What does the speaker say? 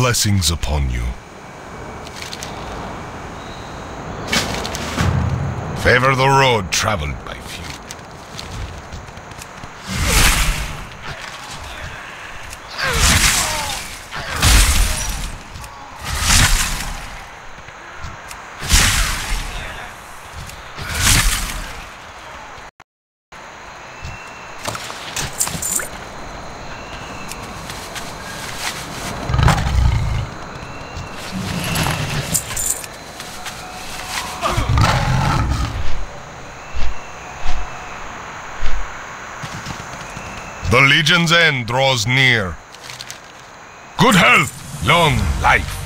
blessings upon you. Favor the road traveled by few. The Legion's end draws near. Good health, long life.